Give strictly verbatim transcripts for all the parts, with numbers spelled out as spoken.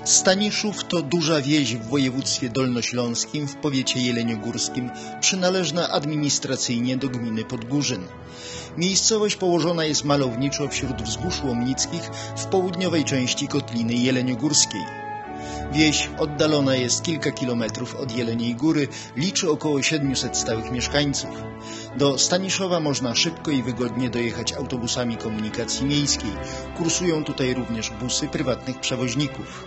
Staniszów to duża wieś w województwie dolnośląskim w powiecie jeleniogórskim, przynależna administracyjnie do gminy Podgórzyn. Miejscowość położona jest malowniczo wśród wzgórz łomnickich w południowej części Kotliny Jeleniogórskiej. Wieś oddalona jest kilka kilometrów od Jeleniej Góry, liczy około siedmiuset stałych mieszkańców. Do Staniszowa można szybko i wygodnie dojechać autobusami komunikacji miejskiej. Kursują tutaj również busy prywatnych przewoźników.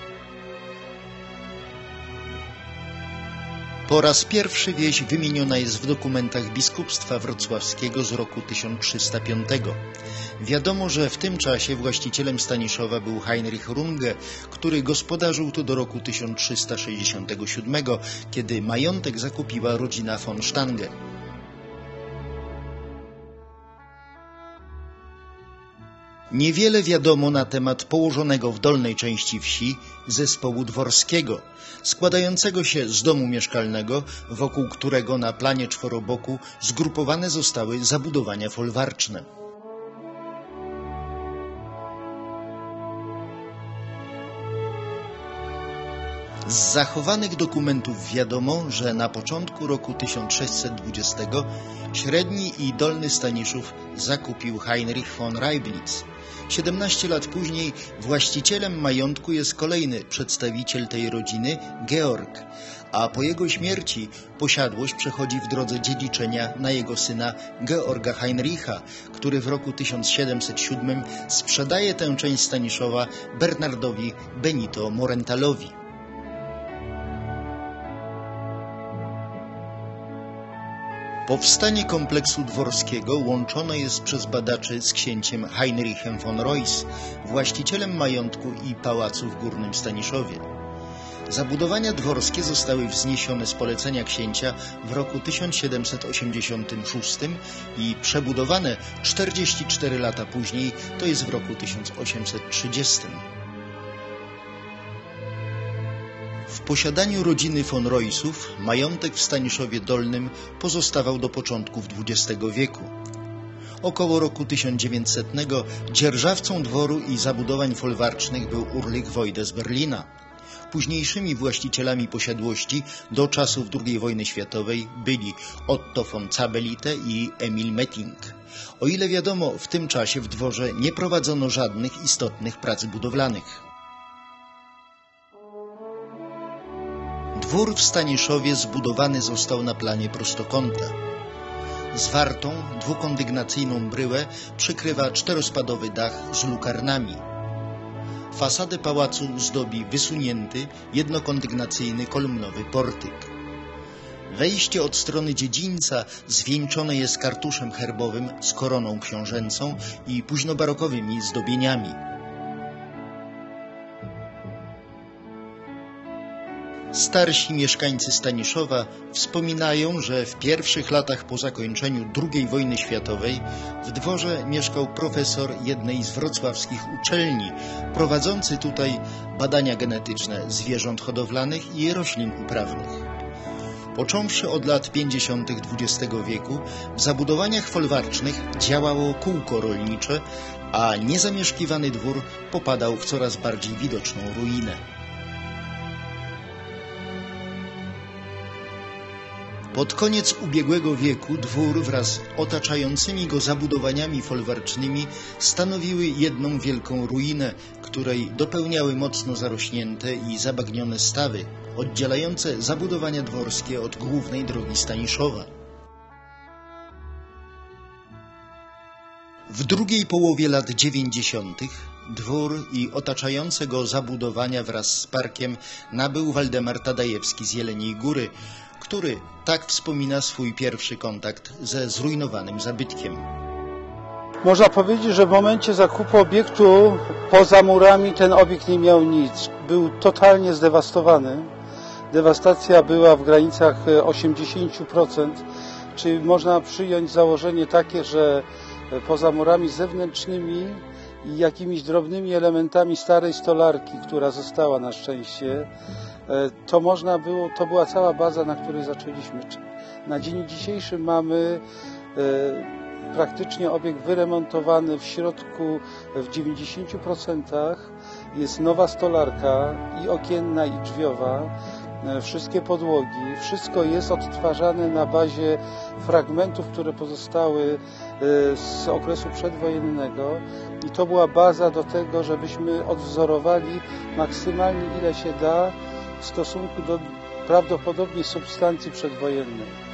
Po raz pierwszy wieś wymieniona jest w dokumentach biskupstwa wrocławskiego z roku tysiąc trzysta piątego. Wiadomo, że w tym czasie właścicielem Staniszowa był Heinrich Runge, który gospodarzył tu do roku tysiąc trzysta sześćdziesiątego siódmego, kiedy majątek zakupiła rodzina von Stange. Niewiele wiadomo na temat położonego w dolnej części wsi zespołu dworskiego, składającego się z domu mieszkalnego, wokół którego na planie czworoboku zgrupowane zostały zabudowania folwarczne. Z zachowanych dokumentów wiadomo, że na początku roku tysiąc sześćset dwudziestego średni i dolny Staniszów zakupił Heinrich von Reibnitz. siedemnaście lat później właścicielem majątku jest kolejny przedstawiciel tej rodziny, Georg, a po jego śmierci posiadłość przechodzi w drodze dziedziczenia na jego syna Georga Heinricha, który w roku tysiąc siedemset siódmym sprzedaje tę część Staniszowa Bernardowi Benito Morentalowi. Powstanie kompleksu dworskiego łączone jest przez badaczy z księciem Heinrichem von Reuss, właścicielem majątku i pałacu w Górnym Staniszowie. Zabudowania dworskie zostały wzniesione z polecenia księcia w roku tysiąc siedemset osiemdziesiątym szóstym i przebudowane czterdzieści cztery lata później, to jest w roku tysiąc osiemset trzydziestym. W posiadaniu rodziny von Reussów majątek w Staniszowie Dolnym pozostawał do początków dwudziestego wieku. Około roku tysiąc dziewięćsetnego dzierżawcą dworu i zabudowań folwarcznych był Ulrich Wojde z Berlina. Późniejszymi właścicielami posiadłości do czasów drugiej wojny światowej byli Otto von Zabelite i Emil Metting. O ile wiadomo, w tym czasie w dworze nie prowadzono żadnych istotnych prac budowlanych. Dwór w Staniszowie zbudowany został na planie prostokąta. Zwartą, dwukondygnacyjną bryłę przykrywa czterospadowy dach z lukarnami. Fasadę pałacu zdobi wysunięty, jednokondygnacyjny kolumnowy portyk. Wejście od strony dziedzińca zwieńczone jest kartuszem herbowym z koroną książęcą i późnobarokowymi zdobieniami. Starsi mieszkańcy Staniszowa wspominają, że w pierwszych latach po zakończeniu drugiej wojny światowej w dworze mieszkał profesor jednej z wrocławskich uczelni, prowadzący tutaj badania genetyczne zwierząt hodowlanych i roślin uprawnych. Począwszy od lat pięćdziesiątych dwudziestego wieku w zabudowaniach folwarcznych działało kółko rolnicze, a niezamieszkiwany dwór popadał w coraz bardziej widoczną ruinę. Pod koniec ubiegłego wieku dwór wraz z otaczającymi go zabudowaniami folwarcznymi stanowiły jedną wielką ruinę, której dopełniały mocno zarośnięte i zabagnione stawy, oddzielające zabudowania dworskie od głównej drogi Staniszowa. W drugiej połowie lat dziewięćdziesiątych dwór i otaczające go zabudowania wraz z parkiem nabył Waldemar Tadajewski z Jeleniej Góry, który tak wspomina swój pierwszy kontakt ze zrujnowanym zabytkiem. Można powiedzieć, że w momencie zakupu obiektu poza murami ten obiekt nie miał nic. Był totalnie zdewastowany. Dewastacja była w granicach osiemdziesiąt procent, czyli można przyjąć założenie takie, że poza murami zewnętrznymi i jakimiś drobnymi elementami starej stolarki, która została na szczęście, to można było, to była cała baza, na której zaczęliśmy. Na dzień dzisiejszy mamy praktycznie obiekt wyremontowany w środku w dziewięćdziesięciu procentach Jest nowa stolarka i okienna, i drzwiowa, wszystkie podłogi, wszystko jest odtwarzane na bazie fragmentów, które pozostały z okresu przedwojennego i to była baza do tego, żebyśmy odwzorowali maksymalnie ile się da w stosunku do prawdopodobnie substancji przedwojennej.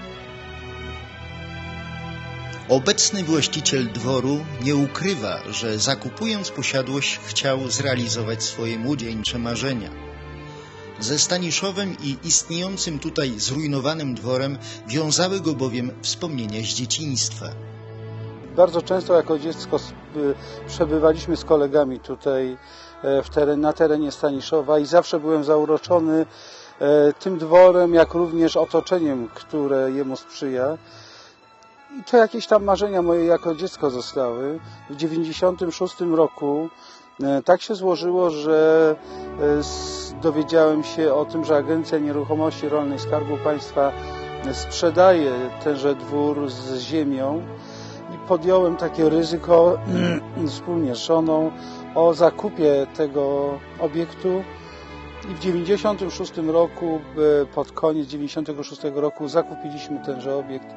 Obecny właściciel dworu nie ukrywa, że zakupując posiadłość chciał zrealizować swoje młodzieńcze marzenia. Ze Staniszowem i istniejącym tutaj zrujnowanym dworem wiązały go bowiem wspomnienia z dzieciństwa. Bardzo często jako dziecko przebywaliśmy z kolegami tutaj w teren, na terenie Staniszowa i zawsze byłem zauroczony tym dworem, jak również otoczeniem, które jemu sprzyja. I to jakieś tam marzenia moje jako dziecko zostały. W dziewięćdziesiątym szóstym roku tak się złożyło, że dowiedziałem się o tym, że Agencja Nieruchomości Rolnej Skarbu Państwa sprzedaje tenże dwór z ziemią i podjąłem takie ryzyko wspólnie z żoną o zakupie tego obiektu i w dziewięćdziesiątym szóstym roku, pod koniec dziewięćdziesiątego szóstego roku zakupiliśmy tenże obiekt.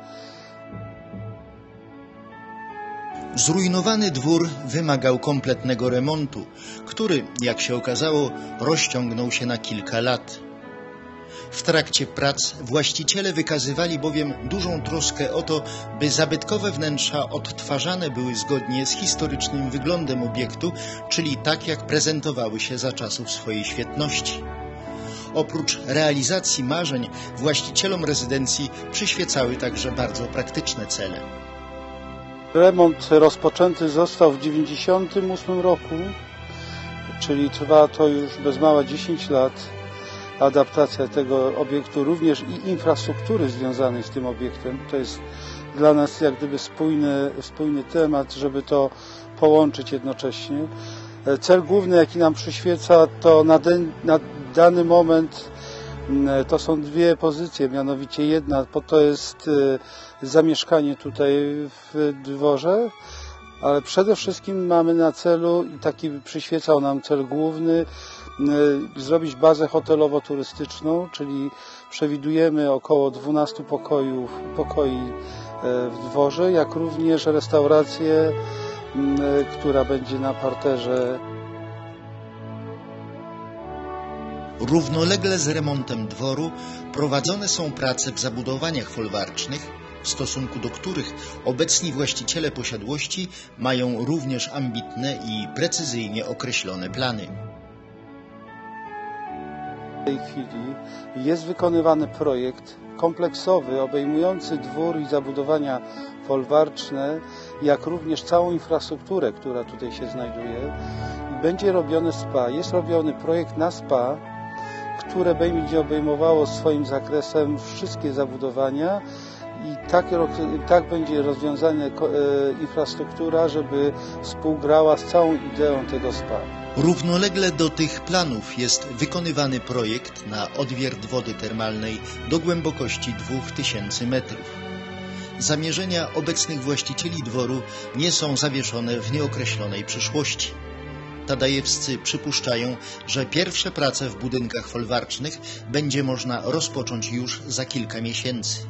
Zrujnowany dwór wymagał kompletnego remontu, który, jak się okazało, rozciągnął się na kilka lat. W trakcie prac właściciele wykazywali bowiem dużą troskę o to, by zabytkowe wnętrza odtwarzane były zgodnie z historycznym wyglądem obiektu, czyli tak jak prezentowały się za czasów swojej świetności. Oprócz realizacji marzeń, właścicielom rezydencji przyświecały także bardzo praktyczne cele. Remont rozpoczęty został w dziewięćdziesiątym ósmym roku, czyli trwa to już bez mała dziesięć lat. Adaptacja tego obiektu, również i infrastruktury związanej z tym obiektem. To jest dla nas jak gdyby spójny, spójny temat, żeby to połączyć jednocześnie. Cel główny, jaki nam przyświeca, to na, den, na dany moment to są dwie pozycje, mianowicie jedna to jest zamieszkanie tutaj w dworze, ale przede wszystkim mamy na celu, i taki przyświecał nam cel główny, zrobić bazę hotelowo-turystyczną, czyli przewidujemy około dwunastu pokojów, pokoi w dworze, jak również restaurację, która będzie na parterze. Równolegle z remontem dworu prowadzone są prace w zabudowaniach folwarcznych, w stosunku do których obecni właściciele posiadłości mają również ambitne i precyzyjnie określone plany. W tej chwili jest wykonywany projekt kompleksowy obejmujący dwór i zabudowania folwarczne, jak również całą infrastrukturę, która tutaj się znajduje. Będzie robiony spa. Jest robiony projekt na spa, które będzie obejmowało swoim zakresem wszystkie zabudowania i tak, tak będzie rozwiązana infrastruktura, żeby współgrała z całą ideą tego spa. Równolegle do tych planów jest wykonywany projekt na odwiert wody termalnej do głębokości dwóch tysięcy metrów. Zamierzenia obecnych właścicieli dworu nie są zawieszone w nieokreślonej przyszłości. Tadajewscy przypuszczają, że pierwsze prace w budynkach folwarcznych będzie można rozpocząć już za kilka miesięcy.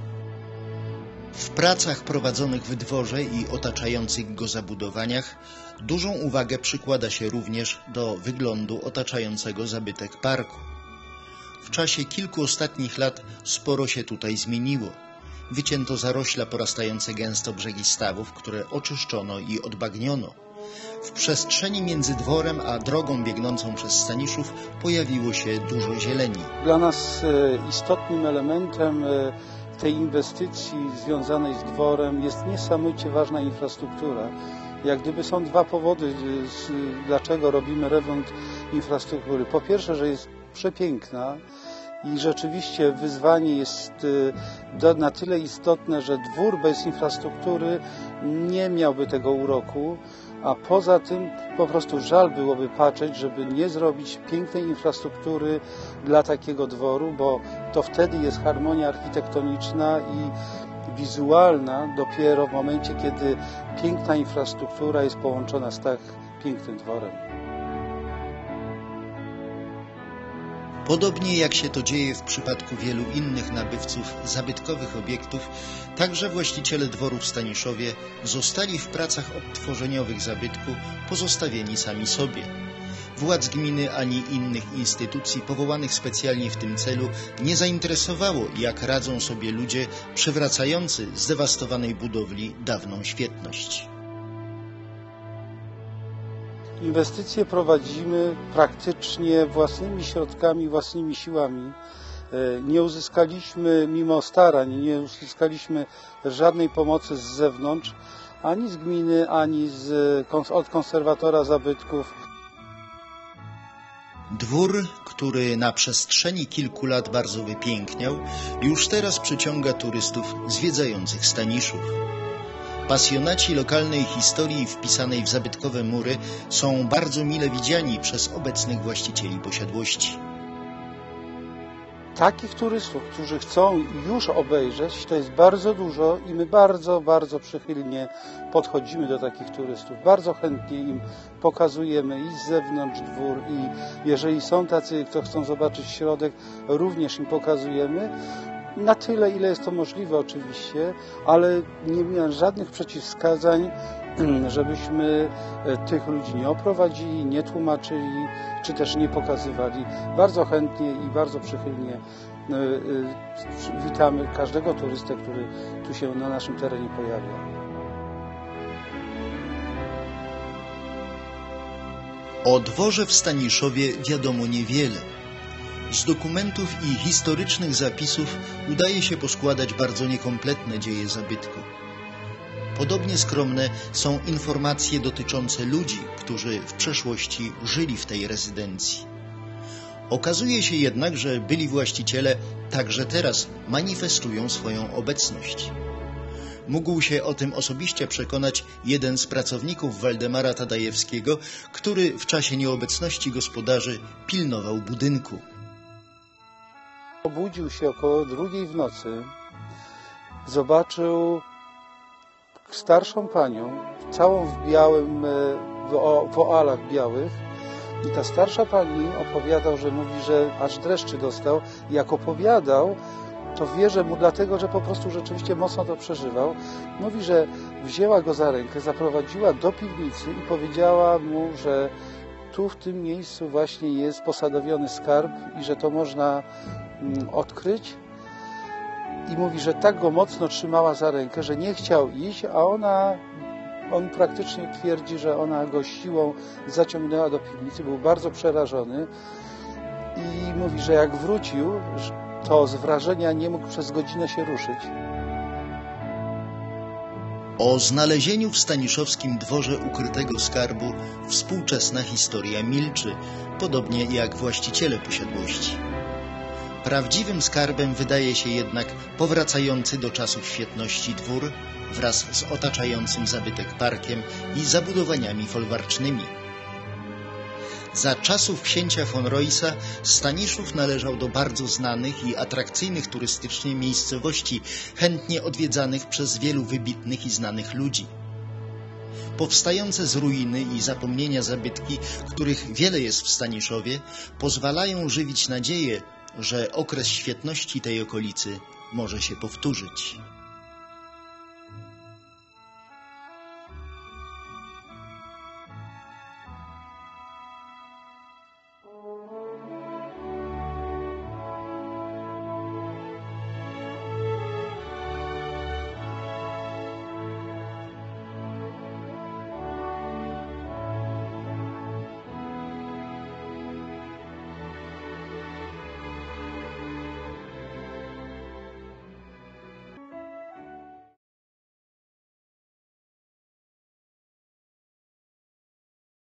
W pracach prowadzonych w dworze i otaczających go zabudowaniach dużą uwagę przykłada się również do wyglądu otaczającego zabytek parku. W czasie kilku ostatnich lat sporo się tutaj zmieniło. Wycięto zarośla porastające gęsto brzegi stawów, które oczyszczono i odbagniono. W przestrzeni między dworem a drogą biegnącą przez Staniszów pojawiło się dużo zieleni. Dla nas istotnym elementem tej inwestycji związanej z dworem jest niesamowicie ważna infrastruktura. Jak gdyby są dwa powody, dlaczego robimy remont infrastruktury. Po pierwsze, że jest przepiękna i rzeczywiście wyzwanie jest na tyle istotne, że dwór bez infrastruktury nie miałby tego uroku, a poza tym po prostu żal byłoby patrzeć, żeby nie zrobić pięknej infrastruktury dla takiego dworu, bo to wtedy jest harmonia architektoniczna i wizualna dopiero w momencie, kiedy piękna infrastruktura jest połączona z tak pięknym dworem. Podobnie jak się to dzieje w przypadku wielu innych nabywców zabytkowych obiektów, także właściciele dworu w Staniszowie zostali w pracach odtworzeniowych zabytku pozostawieni sami sobie. Władz gminy ani innych instytucji powołanych specjalnie w tym celu nie zainteresowało, jak radzą sobie ludzie przywracający zdewastowanej budowli dawną świetność. Inwestycje prowadzimy praktycznie własnymi środkami, własnymi siłami. Nie uzyskaliśmy, mimo starań, nie uzyskaliśmy żadnej pomocy z zewnątrz, ani z gminy, ani z, od konserwatora zabytków. Dwór, który na przestrzeni kilku lat bardzo wypiękniał, już teraz przyciąga turystów zwiedzających Staniszów. Pasjonaci lokalnej historii wpisanej w zabytkowe mury są bardzo mile widziani przez obecnych właścicieli posiadłości. Takich turystów, którzy chcą już obejrzeć, to jest bardzo dużo i my bardzo, bardzo przychylnie podchodzimy do takich turystów. Bardzo chętnie im pokazujemy i z zewnątrz dwór, i jeżeli są tacy, kto chcą zobaczyć środek, również im pokazujemy. Na tyle, ile jest to możliwe oczywiście, ale nie miałem żadnych przeciwwskazań, żebyśmy tych ludzi nie oprowadzili, nie tłumaczyli, czy też nie pokazywali. Bardzo chętnie i bardzo przychylnie witamy każdego turystę, który tu się na naszym terenie pojawia. O dworze w Staniszowie wiadomo niewiele. Z dokumentów i historycznych zapisów udaje się poskładać bardzo niekompletne dzieje zabytku. Podobnie skromne są informacje dotyczące ludzi, którzy w przeszłości żyli w tej rezydencji. Okazuje się jednak, że byli właściciele także teraz manifestują swoją obecność. Mógł się o tym osobiście przekonać jeden z pracowników Waldemara Tadajewskiego, który w czasie nieobecności gospodarzy pilnował budynku. Obudził się około drugiej w nocy, zobaczył starszą panią, całą w białym, w, o, w oalach białych, i ta starsza pani opowiadał, że mówi, że aż dreszczy dostał. I jak opowiadał, to wierzę mu dlatego, że po prostu rzeczywiście mocno to przeżywał. Mówi, że wzięła go za rękę, zaprowadziła do piwnicy i powiedziała mu, że tu w tym miejscu właśnie jest posadowiony skarb i że to można odkryć. I mówi, że tak go mocno trzymała za rękę, że nie chciał iść, a ona, on praktycznie twierdzi, że ona go siłą zaciągnęła do piwnicy. Był bardzo przerażony i mówi, że jak wrócił, to z wrażenia nie mógł przez godzinę się ruszyć. O znalezieniu w staniszowskim dworze ukrytego skarbu współczesna historia milczy, podobnie jak właściciele posiadłości. Prawdziwym skarbem wydaje się jednak powracający do czasów świetności dwór wraz z otaczającym zabytek parkiem i zabudowaniami folwarcznymi. Za czasów księcia von Roysa Staniszów należał do bardzo znanych i atrakcyjnych turystycznie miejscowości, chętnie odwiedzanych przez wielu wybitnych i znanych ludzi. Powstające z ruiny i zapomnienia zabytki, których wiele jest w Staniszowie, pozwalają żywić nadzieję, że okres świetności tej okolicy może się powtórzyć.